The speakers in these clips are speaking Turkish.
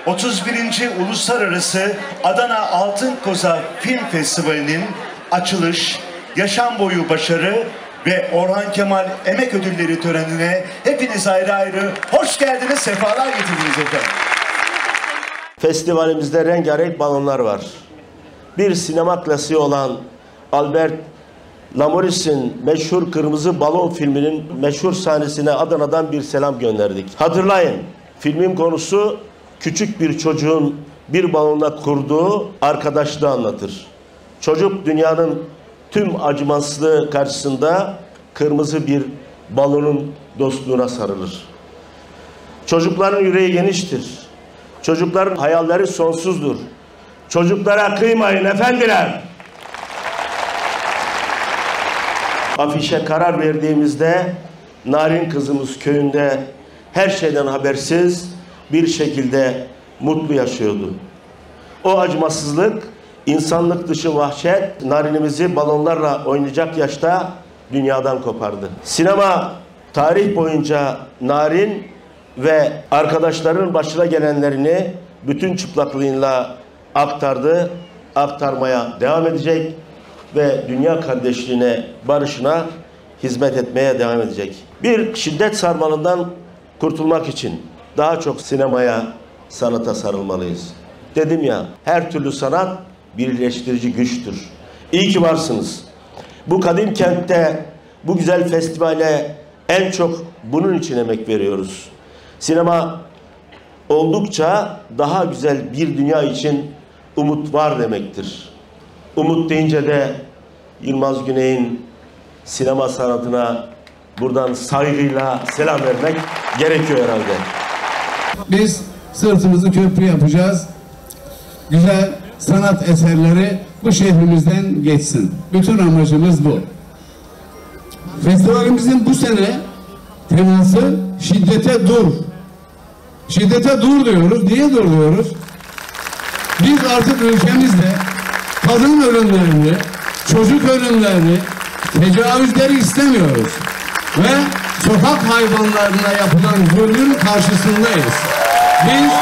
31. Uluslararası Adana Altın Koza Film Festivali'nin açılış, yaşam boyu başarı ve Orhan Kemal Emek Ödülleri törenine hepiniz ayrı ayrı hoş geldiniz, sefalar getirdiniz efendim. Festivalimizde rengarenk balonlar var. Bir sinema klasiği olan Albert Lamoris'in meşhur Kırmızı Balon filminin meşhur sahnesine Adana'dan bir selam gönderdik. Hatırlayın, filmin konusu küçük bir çocuğun bir balonla kurduğu arkadaşlığı anlatır. Çocuk dünyanın tüm acımasızlığı karşısında kırmızı bir balonun dostluğuna sarılır. Çocukların yüreği geniştir. Çocukların hayalleri sonsuzdur. Çocuklara kıymayın efendiler. Afişe karar verdiğimizde Narin kızımız köyünde her şeyden habersiz bir şekilde mutlu yaşıyordu. O acımasızlık, insanlık dışı vahşet Narin'imizi balonlarla oynayacak yaşta dünyadan kopardı. Sinema tarih boyunca Narin ve arkadaşlarının başına gelenlerini bütün çıplaklığıyla aktardı, aktarmaya devam edecek ve dünya kardeşliğine, barışına hizmet etmeye devam edecek. Bir şiddet sarmalından kurtulmak için daha çok sinemaya, sanata sarılmalıyız. Dedim ya, her türlü sanat birleştirici güçtür. İyi ki varsınız. Bu kadim kentte, bu güzel festivale en çok bunun için emek veriyoruz. Sinema oldukça daha güzel bir dünya için umut var demektir. Umut deyince de Yılmaz Güney'in sinema sanatına buradan saygıyla selam vermek gerekiyor herhalde. Biz sırtımızı köprü yapacağız. Güzel sanat eserleri bu şehrimizden geçsin. Bütün amacımız bu. Festivalimizin bu sene teması şiddete dur. Şiddete dur diyoruz. Niye dur diyoruz? Biz artık ülkemizde kadın ölümlerini, çocuk ölümlerini, tecavüzleri istemiyoruz. Ve sokak hayvanlarına yapılan zulmün karşısındayız. Biz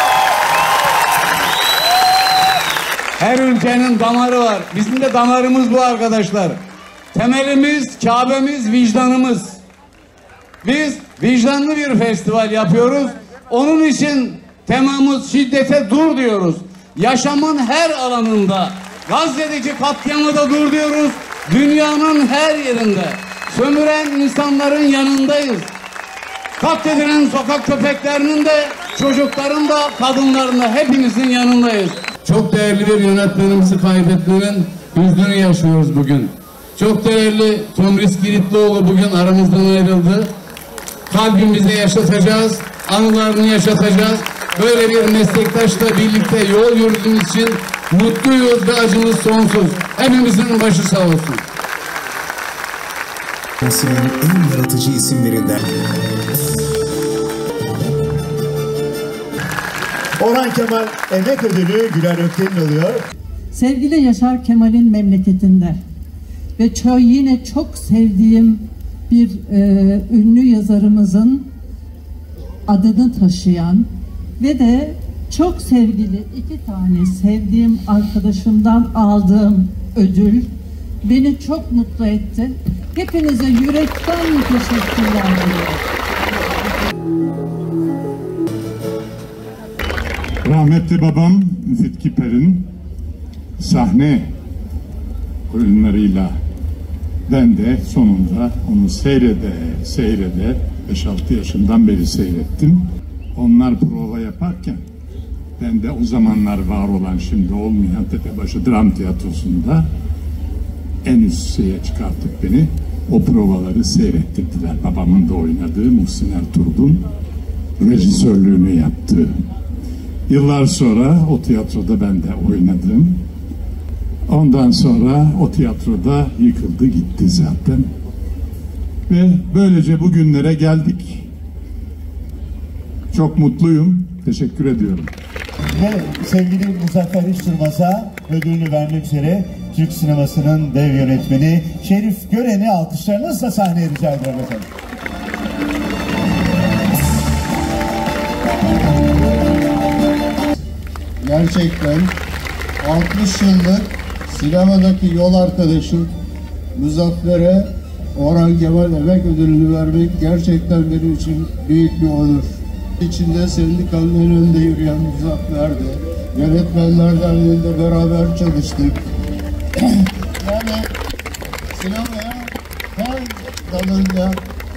her ülkenin damarı var. Bizim de damarımız bu arkadaşlar. Temelimiz, Kabe'miz, vicdanımız. Biz vicdanlı bir festival yapıyoruz. Onun için temamız şiddete dur diyoruz. Yaşamın her alanında, Gazze'deki katliamı da dur diyoruz. Dünyanın her yerinde sömüren insanların yanındayız. Katledilen sokak köpeklerinin de, çocukların da, kadınların da hepimizin yanındayız. Çok değerli bir yönetmenimizi kaybetmenin hüznünü yaşıyoruz bugün. Çok değerli Tomris Giritlioğlu bugün aramızdan ayrıldı. Kalbimize yaşatacağız, anılarını yaşatacağız. Böyle bir meslektaşla birlikte yol yürüdüğümüz için mutluyuz ve acımız sonsuz. Hepimizin başı sağ olsun. Aslının en yaratıcı isimlerinden. Orhan Kemal Emek Ödülü Güler Ökten'in oluyor. Sevgili Yaşar Kemal'in memleketinde ve yine çok sevdiğim bir ünlü yazarımızın adını taşıyan ve de çok sevgili iki tane sevdiğim arkadaşımdan aldığım ödül beni çok mutlu etti. Hepinize yürekten teşekkürler diliyorum. Rahmetli babam Müfit Kiper'in sahne oyunlarıyla ben de sonunda onu seyrede 5-6 yaşından beri seyrettim. Onlar prova yaparken ben de o zamanlar var olan, şimdi olmayan Tepebaşı Dram Tiyatrosu'nda en üst şeye çıkartıp beni o provaları seyrettirdiler. Babamın da oynadığı, Muhsin Ertuğrul'un rejisörlüğünü yaptığı. Yıllar sonra o tiyatroda ben de oynadım. Ondan sonra o tiyatroda yıkıldı gitti zaten. Ve böylece bugünlere geldik. Çok mutluyum. Teşekkür ediyorum. Ve sevgili Muzaffer İşturmaz'a ödülünü vermek üzere Türk sinemasının dev yönetmeni Şerif Gören'i alkışlarınızla sahneye rica ediyorum efendim. gerçekten 60 yıllık sinemadaki yol arkadaşım Muzaffer'e Orhan Kemal Emek Ödülünü vermek gerçekten benim için büyük bir onur. İçinde sendikanın en önünde yürüyen Muzaffer'di. Yönetmenler Derneği'nde beraber çalıştık. Yani sinemaya her dalında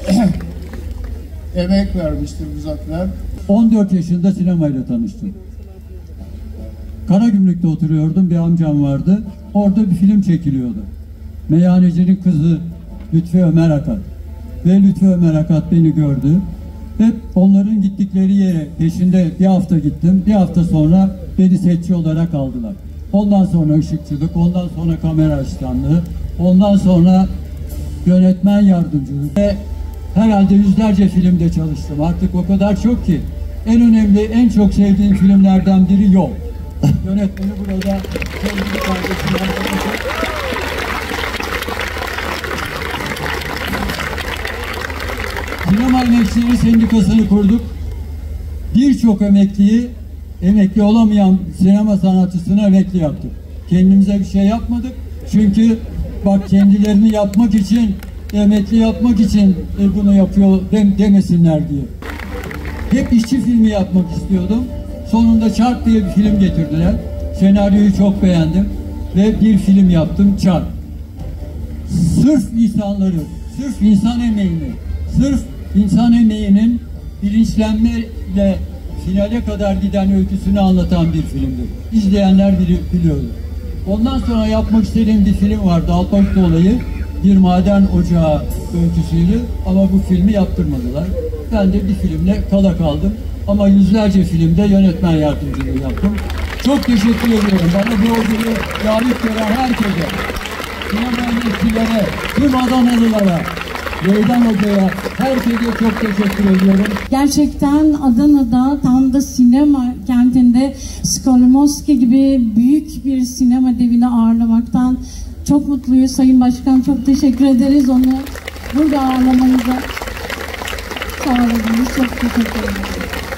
emek vermiştir Muzaffer. 14 yaşında sinemayla tanıştım. Karagümrük'te oturuyordum, bir amcam vardı. Orada bir film çekiliyordu. Meyhanecinin Kızı Lütfi Ömer Akat. Ve Lütfi Ömer Akat beni gördü. Hep onların gittikleri yere peşinde bir hafta gittim. Bir hafta sonra beni setçi olarak aldılar. Ondan sonra ışıkçılık, ondan sonra kamera asistanlığı, ondan sonra yönetmen yardımcılığı ve herhalde yüzlerce filmde çalıştım. Artık o kadar çok ki en önemli, en çok sevdiğim filmlerden biri Yol. Yönetmeni burada sevgili kardeşim. Sinema Emekçileri Sendikası'nı kurduk. Birçok emekli olamayan sinema sanatçısını emekli yaptık. Kendimize bir şey yapmadık. Çünkü bak kendilerini yapmak için, emekli yapmak için bunu yapıyor demesinler diye. Hep işçi filmi yapmak istiyordum. Sonunda Çark diye bir film getirdiler. Senaryoyu çok beğendim ve bir film yaptım, Çark. Sırf insanları, sırf insan emeğini, sırf insan emeğinin bilinçlenmeyle finale kadar giden öyküsünü anlatan bir filmdir. İzleyenler biliyordur. Ondan sonra yapmak istediğim bir film vardı, Alpagut Olayı. Bir maden ocağı öyküsüydü ama bu filmi yaptırmadılar. Ben de bir filmle kala kaldım. Ama yüzlerce filmde yönetmen yardımcılığı yaptım. Çok teşekkür ediyorum. Bana bu ödülü layık gören herkese, sinema emekçilere, tüm Adanalılara, Leydan Hoca'ya, herkese çok teşekkür ediyorum. Gerçekten Adana'da, tam da sinema kentinde Skolimowski gibi büyük bir sinema devini ağırlamaktan çok mutluyuz. Sayın Başkan, çok teşekkür ederiz onu burada ağırlamanıza. Sağ olun, çok teşekkür ederim.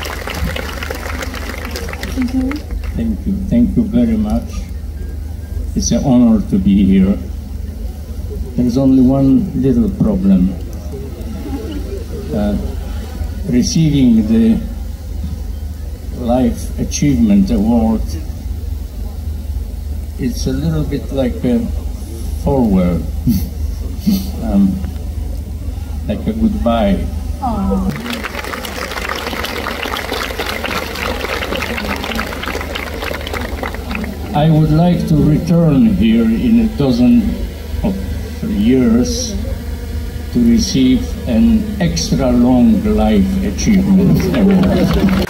Thank you very much. It's an honor to be here. There's only one little problem. Receiving the Life Achievement Award, it's a little bit like a forward, like a goodbye. I would like to return here in a dozen of years to receive an extra long life achievement award.